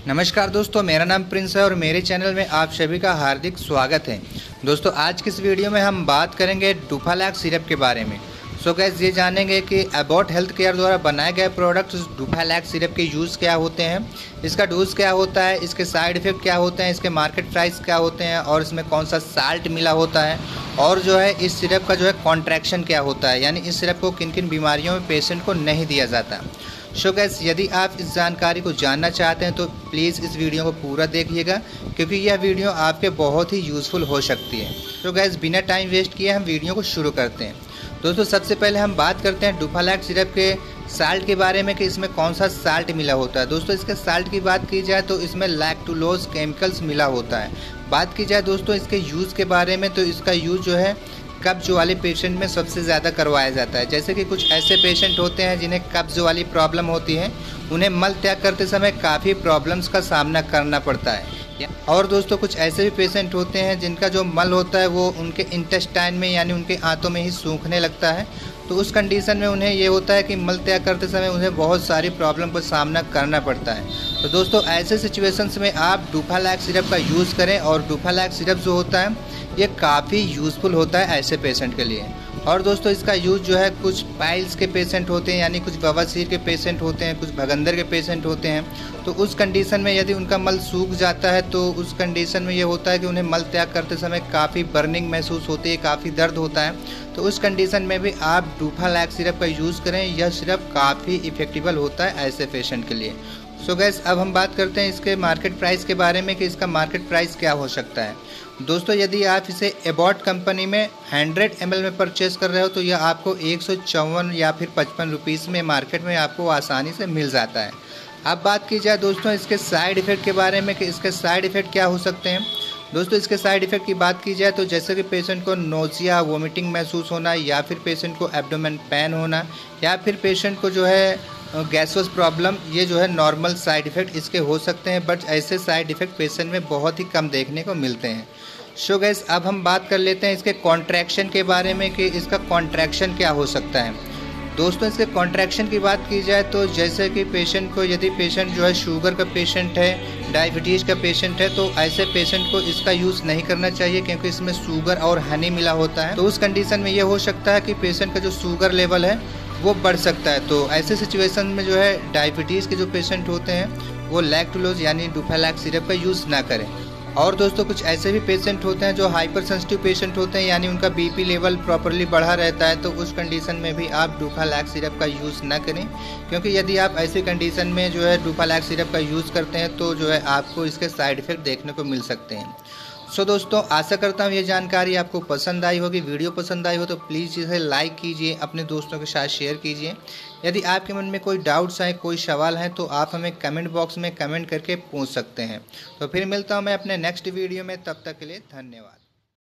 नमस्कार दोस्तों, मेरा नाम प्रिंस है और मेरे चैनल में आप सभी का हार्दिक स्वागत है। दोस्तों, आज की इस वीडियो में हम बात करेंगे डुफालैक्स सिरप के बारे में। सो गाइस, ये जानेंगे कि अबॉट हेल्थ केयर द्वारा बनाए गए प्रोडक्ट्स डुफालैक्स सिरप के यूज़ क्या होते हैं, इसका डोज क्या होता है, इसके साइड इफ़ेक्ट क्या होते हैं, इसके मार्केट प्राइस क्या होते हैं और इसमें कौन सा साल्ट मिला होता है, और जो है इस सिरप का जो है कॉन्ट्रैक्शन क्या होता है, यानी इस सिरप को किन किन बीमारियों में पेशेंट को नहीं दिया जाता। सो गाइस, यदि आप इस जानकारी को जानना चाहते हैं तो प्लीज़ इस वीडियो को पूरा देखिएगा, क्योंकि यह वीडियो आपके बहुत ही यूज़फुल हो सकती है। तो गाइस, बिना टाइम वेस्ट किए हम वीडियो को शुरू करते हैं। दोस्तों, सबसे पहले हम बात करते हैं डुफालैक्स सिरप के साल्ट के बारे में कि इसमें कौन सा साल्ट मिला होता है। दोस्तों, इसके साल्ट की बात की जाए तो इसमें लैक्टुलोज केमिकल्स मिला होता है। बात की जाए दोस्तों इसके यूज़ के बारे में, तो इसका यूज़ जो है कब्ज वाले पेशेंट में सबसे ज़्यादा करवाया जाता है। जैसे कि कुछ ऐसे पेशेंट होते हैं जिन्हें कब्ज वाली प्रॉब्लम होती है, उन्हें मल त्याग करते समय काफ़ी प्रॉब्लम्स का सामना करना पड़ता है। और दोस्तों, कुछ ऐसे भी पेशेंट होते हैं जिनका जो मल होता है वो उनके इंटेस्टाइन में यानी उनके आंतों में ही सूखने लगता है। तो उस कंडीशन में उन्हें ये होता है कि मल त्याग करते समय उन्हें बहुत सारी प्रॉब्लम का सामना करना पड़ता है। तो दोस्तों, ऐसे सिचुएशंस में आप डुफालैक्स सिरप का यूज़ करें, और डुफालैक्स सिरप जो होता है ये काफ़ी यूज़फुल होता है ऐसे पेशेंट के लिए। और दोस्तों, इसका यूज़ जो है कुछ पाइल्स के पेशेंट होते हैं, यानी कुछ बवासीर के पेशेंट होते हैं, कुछ भगंदर के पेशेंट होते हैं। तो उस कंडीशन में यदि उनका मल सूख जाता है तो उस कंडीशन में ये होता है कि उन्हें मल त्याग करते समय काफ़ी बर्निंग महसूस होती है, काफ़ी दर्द होता है। तो उस कंडीशन में भी आप डुफालैक्स सिरप का यूज़ करें, यह सिरप काफ़ी इफ़ेक्टिबल होता है ऐसे पेशेंट के लिए। सो गैस, अब हम बात करते हैं इसके मार्केट प्राइस के बारे में कि इसका मार्केट प्राइस क्या हो सकता है। दोस्तों, यदि आप इसे एबॉट कंपनी में 100 ml में परचेस कर रहे हो तो यह आपको 154 या फिर 55 रुपीज़ में मार्केट में आपको आसानी से मिल जाता है। अब बात की जाए दोस्तों इसके साइड इफ़ेक्ट के बारे में कि इसके साइड इफ़ेक्ट क्या हो सकते हैं। दोस्तों, इसके साइड इफ़ेक्ट की बात की जाए तो जैसे कि पेशेंट को नोजिया, वोमिटिंग महसूस होना, या फिर पेशेंट को एब्डोमेन पेन होना, या फिर पेशेंट को जो है गैसोस प्रॉब्लम, ये जो है नॉर्मल साइड इफ़ेक्ट इसके हो सकते हैं। बट ऐसे साइड इफ़ेक्ट पेशेंट में बहुत ही कम देखने को मिलते हैं। सो गैस, अब हम बात कर लेते हैं इसके कॉन्ट्रैक्शन के बारे में कि इसका कॉन्ट्रैक्शन क्या हो सकता है। दोस्तों, इसके कॉन्ट्रैक्शन की बात की जाए तो जैसे कि पेशेंट को, यदि पेशेंट जो है शुगर का पेशेंट है, डायबिटीज़ का पेशेंट है, तो ऐसे पेशेंट को इसका यूज़ नहीं करना चाहिए, क्योंकि इसमें शुगर और हनी मिला होता है। तो उस कंडीशन में ये हो सकता है कि पेशेंट का जो शुगर लेवल है वो बढ़ सकता है। तो ऐसे सिचुएशन में जो है डायबिटीज़ के जो पेशेंट होते हैं वो लैक्टुलोज यानी डुफालैक्स सिरप का यूज़ ना करें। और दोस्तों, कुछ ऐसे भी पेशेंट होते हैं जो हाइपर सेंसिटिव पेशेंट होते हैं, यानी उनका बीपी लेवल प्रॉपरली बढ़ा रहता है। तो उस कंडीशन में भी आप डुफालैक्स सिरप का यूज़ ना करें, क्योंकि यदि आप ऐसी कंडीशन में जो है डुफालैक्स सिरप का यूज़ करते हैं तो जो है आपको इसके साइड इफ़ेक्ट देखने को मिल सकते हैं। सो दोस्तों, आशा करता हूँ ये जानकारी आपको पसंद आई होगी। वीडियो पसंद आई हो तो प्लीज़ इसे लाइक कीजिए, अपने दोस्तों के साथ शेयर कीजिए। यदि आपके मन में कोई डाउट्स हैं, कोई सवाल हैं, तो आप हमें कमेंट बॉक्स में कमेंट करके पूछ सकते हैं। तो फिर मिलता हूँ मैं अपने नेक्स्ट वीडियो में, तब तक के लिए धन्यवाद।